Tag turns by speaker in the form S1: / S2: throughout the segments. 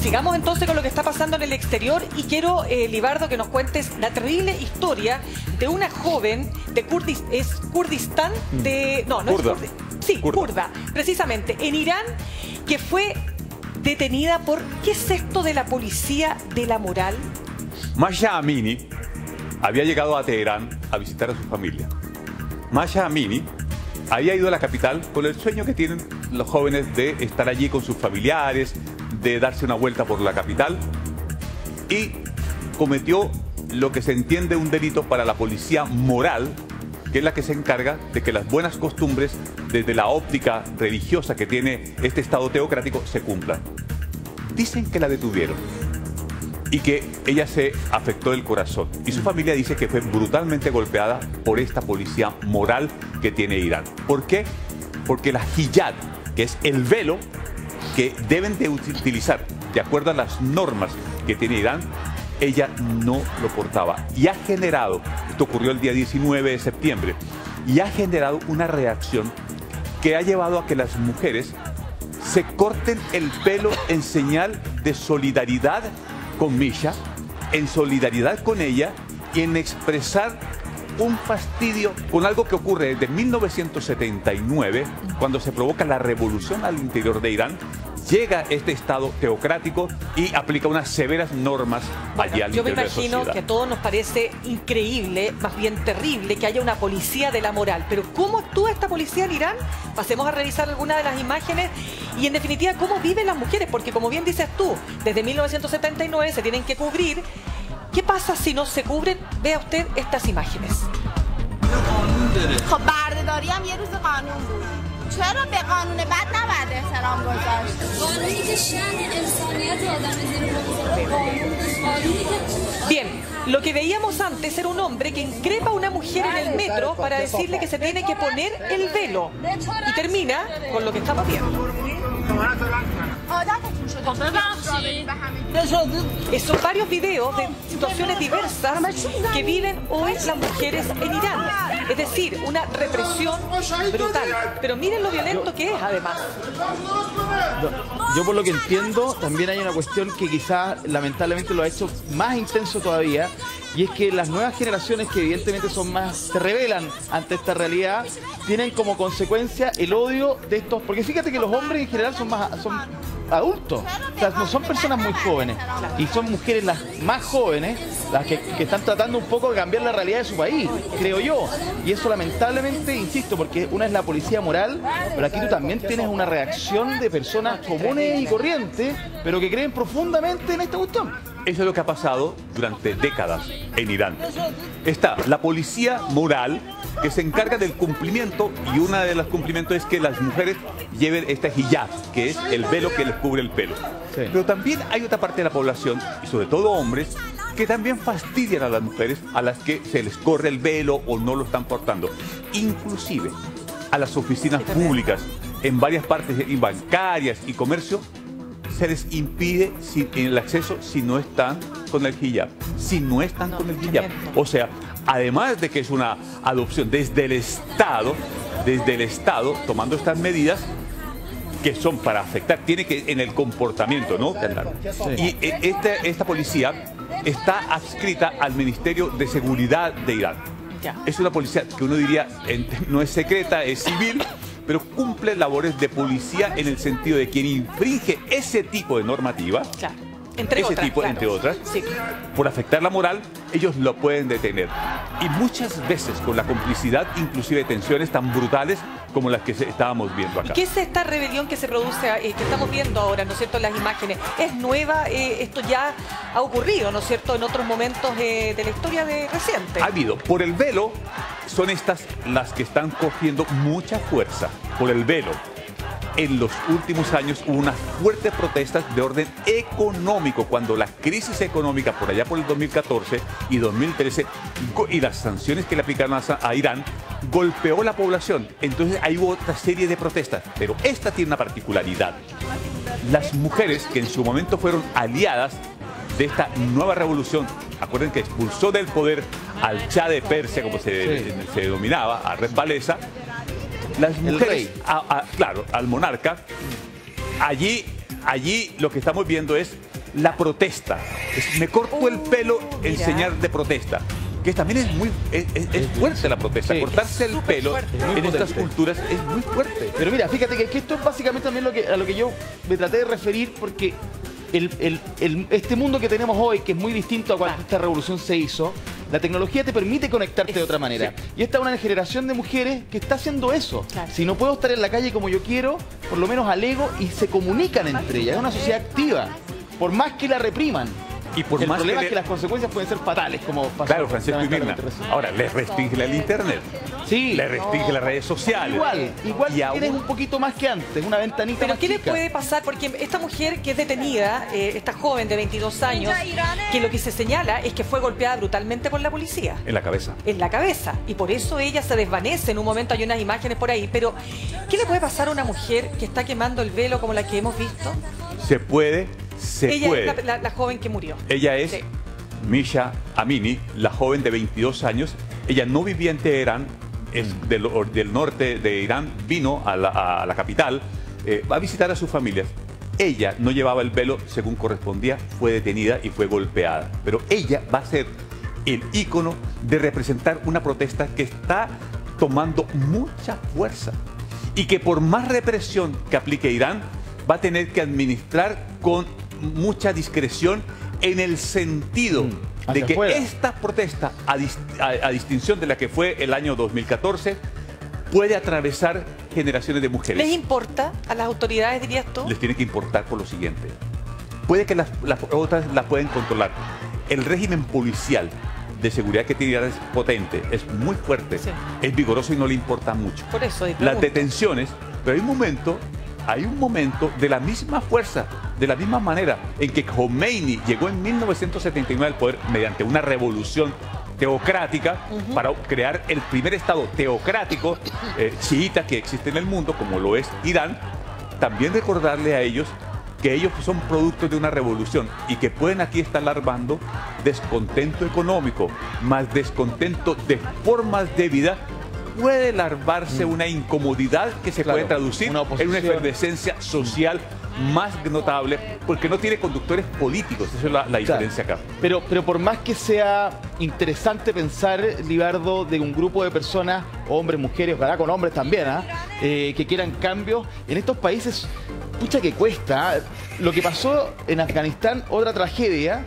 S1: Sigamos entonces con lo que está pasando en el exterior y quiero, Libardo, que nos cuentes la terrible historia de una joven de Kurdistán, kurda, precisamente, en Irán, que fue detenida por, ¿qué es esto de la policía de la moral?
S2: Masha Amini había llegado a Teherán a visitar a su familia. Masha Amini había ido a la capital con el sueño que tienen los jóvenes de estar allí con sus familiares, de darse una vuelta por la capital, y cometió lo que se entiende un delito para la policía moral, que es la que se encarga de que las buenas costumbres, desde la óptica religiosa que tiene este Estado teocrático, se cumplan. Dicen que la detuvieron y que ella se afectó el corazón. Y su familia dice que fue brutalmente golpeada por esta policía moral que tiene Irán. ¿Por qué? Porque la hijab, que es el velo que deben de utilizar de acuerdo a las normas que tiene Irán, ella no lo portaba. Y ha generado, esto ocurrió el día 19 de septiembre, y ha generado una reacción que ha llevado a que las mujeres se corten el pelo en señal de solidaridad con Misha, en solidaridad con ella y en expresar un fastidio con algo que ocurre desde 1979, cuando se provoca la revolución al interior de Irán. Llega este Estado teocrático y aplica unas severas normas allí al interior de la sociedad.
S1: Yo me imagino que a todos nos parece increíble, más bien terrible, que haya una policía de la moral. Pero ¿cómo actúa esta policía en Irán? Pasemos a revisar algunas de las imágenes y, en definitiva, cómo viven las mujeres. Porque, como bien dices tú, desde 1979 se tienen que cubrir. ¿Qué pasa si no se cubren? Vea usted estas imágenes. Bien, lo que veíamos antes era un hombre que increpa a una mujer en el metro para decirle que se tiene que poner el velo. Y termina con lo que estamos viendo. Son varios videos de situaciones diversas que viven hoy las mujeres en Irán. Es decir, una represión brutal. Pero miren lo violento que es, además.
S3: Yo, por lo que entiendo, también hay una cuestión que quizás lamentablemente lo ha hecho más intenso todavía, y es que las nuevas generaciones, que evidentemente son más, se rebelan ante esta realidad, tienen como consecuencia el odio de estos, porque fíjate que los hombres en general son adultos, o sea, no son personas muy jóvenes, y son mujeres las más jóvenes las que están tratando un poco de cambiar la realidad de su país, creo yo. Y eso lamentablemente, insisto, porque una es la policía moral, pero aquí tú también tienes una reacción de personas comunes y corrientes, pero que creen profundamente en esta cuestión.
S2: Eso es lo que ha pasado durante décadas en Irán. Está la policía moral, que se encarga del cumplimiento, y uno de los cumplimientos es que las mujeres lleven este hijab, que es el velo que les cubre el pelo. Sí. Pero también hay otra parte de la población, y sobre todo hombres, que también fastidian a las mujeres a las que se les corre el velo o no lo están portando. Inclusive a las oficinas públicas, en varias partes, y bancarias y comercio, se les impide el acceso si no están con el hijab. Si no están con el hijab. O sea, además de que es una adopción desde el Estado, tomando estas medidas que son para afectar, tiene que en el comportamiento, ¿no? Sí. Y esta policía está adscrita al Ministerio de Seguridad de Irán. Ya. Es una policía que uno diría no es secreta, es civil, pero cumple labores de policía en el sentido de quien infringe ese tipo de normativa. Claro. Entre otras, sí, por afectar la moral, ellos lo pueden detener. Y muchas veces con la complicidad, inclusive de tensiones tan brutales como las que estábamos viendo acá.
S1: ¿Y qué es esta rebelión que se produce, que estamos viendo ahora, ¿no es cierto?, en las imágenes? ¿Es nueva? Esto ya ha ocurrido, ¿no es cierto?, en otros momentos de la historia reciente.
S2: Ha habido. Por el velo, son estas las que están cogiendo mucha fuerza. Por el velo. En los últimos años hubo unas fuertes protestas de orden económico, cuando la crisis económica por allá por el 2014 y 2013 y las sanciones que le aplicaron a Irán golpeó la población. Entonces ahí hubo otra serie de protestas, pero esta tiene una particularidad. Las mujeres que en su momento fueron aliadas de esta nueva revolución, acuerden que expulsó del poder al Shah de Persia, como se denominaba, a Red Palesa, las mujeres, claro, al monarca, allí allí lo que estamos viendo es la protesta. Me corto el pelo en
S1: mira.
S2: señal de protesta. Que también es fuerte la protesta.
S3: Sí.
S2: Cortarse el pelo
S1: fuerte.
S2: en estas culturas es muy fuerte.
S3: Pero mira, fíjate que esto es básicamente también a lo que yo me traté de referir, porque este mundo que tenemos hoy, que es muy distinto a cuando esta revolución se hizo, la tecnología te permite conectarte de otra manera. Y esta es una generación de mujeres que está haciendo eso.
S1: Claro.
S3: Si no puedo estar en la calle como yo quiero, por lo menos alego y se comunican entre ellas. Es una sociedad activa, por más que la repriman.
S2: Y por
S3: El
S2: más
S3: problema
S2: que
S3: es que las consecuencias pueden ser fatales, como pasó
S2: Claro, Francisco y Mirna.
S3: lamentablemente recién.
S2: Ahora, les restringe el internet.
S3: Sí.
S2: Le restringe las redes sociales.
S3: Igual
S2: Y
S3: tienes
S2: aún-
S3: un poquito más que antes, una ventanita
S1: Pero
S3: más
S1: ¿qué le
S3: chica.
S1: puede pasar? Porque esta mujer que es detenida, esta joven de 22 años, que lo que se señala es que fue golpeada brutalmente por la policía.
S2: En la cabeza.
S1: En la cabeza. Y por eso ella se desvanece. En un momento hay unas imágenes por ahí. Pero, ¿qué le puede pasar a una mujer que está quemando el velo como la que hemos visto?
S2: Se puede.
S1: Ella
S2: puede.
S1: es la joven que murió.
S2: Ella es
S1: Sí.
S2: Misha Amini, la joven de 22 años. Ella no vivía en Teherán, es del norte de Irán, vino a la capital, va a visitar a sus familias. Ella no llevaba el velo según correspondía, fue detenida y fue golpeada. Pero ella va a ser el ícono de representar una protesta que está tomando mucha fuerza y que por más represión que aplique Irán, va a tener que administrar con mucha discreción en el sentido de
S3: hacia
S2: que
S3: afuera.
S2: esta protesta, a distinción de la que fue el año 2014, puede atravesar generaciones de mujeres.
S1: ¿Les importa a las autoridades, dirías tú?
S2: Les tiene que importar por lo siguiente. Puede que las otras las pueden controlar. El régimen policial de seguridad que tiene Irán es potente, es muy fuerte,
S1: Sí.
S2: es vigoroso y no le importa mucho.
S1: Por eso, y
S2: Las
S1: pregunto.
S2: detenciones, pero hay un momento de la misma fuerza, de la misma manera en que Khomeini llegó en 1979 al poder mediante una revolución teocrática para crear el primer estado teocrático chiita que existe en el mundo, como lo es Irán. También recordarle a ellos que ellos son productos de una revolución y que pueden aquí estar larvando descontento económico, más descontento de formas de vida. Puede larvarse una incomodidad que se
S3: Claro,
S2: puede traducir
S3: una
S2: en una
S3: oposición.
S2: efervescencia social más notable, porque no tiene conductores políticos. Esa es la diferencia acá.
S3: Pero por más que sea interesante pensar, Libardo, de un grupo de personas, hombres, mujeres, ojalá con hombres también, que quieran cambios, en estos países, pucha que cuesta. Lo que pasó en Afganistán, otra tragedia,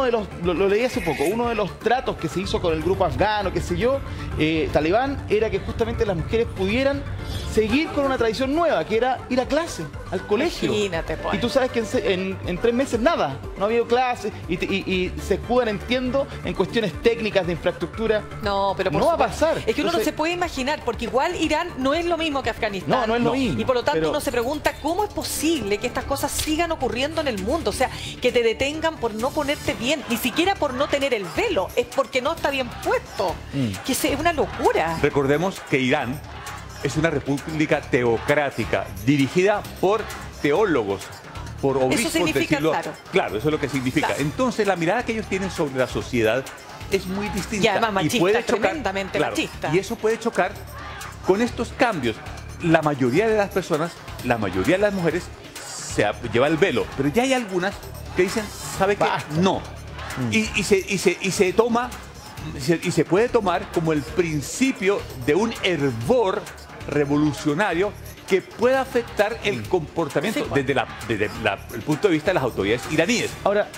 S3: lo leí hace poco, uno de los tratos que se hizo con el grupo afgano, qué sé yo, talibán, era que justamente las mujeres pudieran seguir con una tradición nueva, que era ir a clase, al colegio.
S1: Imagínate, pues.
S3: Y tú sabes que en 3 meses nada, no ha habido clases y se escudan, entiendo, en cuestiones técnicas de infraestructura.
S1: No, pero por
S3: no va a
S1: supuesto.
S3: pasar.
S1: Es que uno no
S3: Entonces,
S1: se puede imaginar, porque igual Irán no es lo mismo que Afganistán.
S3: No es lo mismo,
S1: Y por lo tanto
S3: pero-
S1: uno se pregunta cómo es posible que estas cosas sigan ocurriendo en el mundo. O sea, que te detengan por no ponerte bien, ni siquiera por no tener el velo, es porque no está bien puesto. Que es una locura.
S2: Recordemos que Irán es una república teocrática dirigida por teólogos, por obispos del
S1: significa,
S2: siglo.
S1: claro.
S2: Eso es lo que significa.
S1: Claro.
S2: Entonces, la mirada que ellos tienen sobre la sociedad es muy distinta.
S1: Y además machista,
S2: puede chocar,
S1: tremendamente machista.
S2: Y eso puede chocar con estos cambios. La mayoría de las personas, la mayoría de las mujeres, lleva el velo, pero ya hay algunas que dicen, ¿sabe qué?
S3: Basta.
S2: No. Y se toma, y se puede tomar como el principio de un hervor revolucionario que pueda afectar el comportamiento
S1: Sí, pues.
S2: desde el punto de vista de las autoridades iraníes.
S3: Ahora,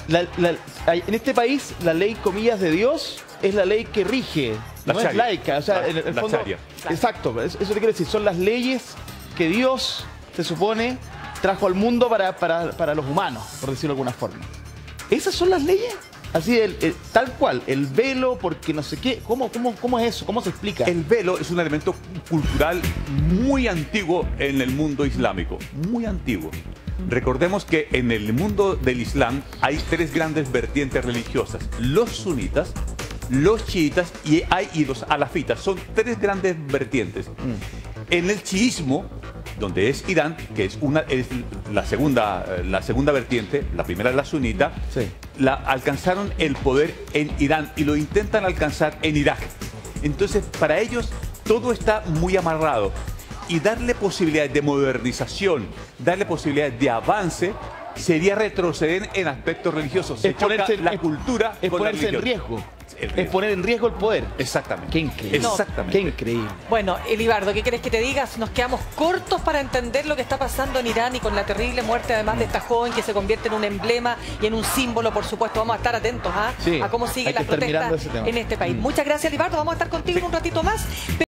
S3: en este país, la ley, comillas, de Dios es la ley que rige,
S2: La
S3: no es
S2: sharia.
S3: laica. O sea, en el
S2: La
S3: fondo,
S2: sharia.
S3: exacto, eso te quiero decir, son las leyes que Dios, se supone, trajo al mundo para los humanos, por decirlo de alguna forma. ¿Esas son las leyes? Así, tal cual, el velo, porque no sé qué, ¿cómo es eso? ¿Cómo se explica?
S2: El velo es un elemento cultural muy antiguo en el mundo islámico, muy antiguo. Recordemos que en el mundo del Islam hay 3 grandes vertientes religiosas: los sunitas, los chiitas y los alafitas. Son 3 grandes vertientes. En el chiismo, donde es Irán, que es la segunda vertiente, la primera es la sunita,
S3: Sí.
S2: alcanzaron el poder en Irán y lo intentan alcanzar en Irak. Entonces, para ellos todo está muy amarrado. y darle posibilidades de modernización, darle posibilidades de avance, sería retroceder en aspectos religiosos. Se choca la cultura
S3: es
S2: con la
S3: ponerse en
S2: religión.
S3: riesgo. Es poner en riesgo el poder.
S2: Exactamente.
S3: Qué increíble.
S2: Exactamente.
S3: Qué increíble.
S1: Bueno, Elibardo, ¿qué querés que te digas? Nos quedamos cortos para entender lo que está pasando en Irán y con la terrible muerte además de esta joven que se convierte en un emblema y en un símbolo, por supuesto. Vamos a estar atentos a cómo siguen las protestas en este país. Muchas gracias, Elibardo. Vamos a estar contigo en un ratito más.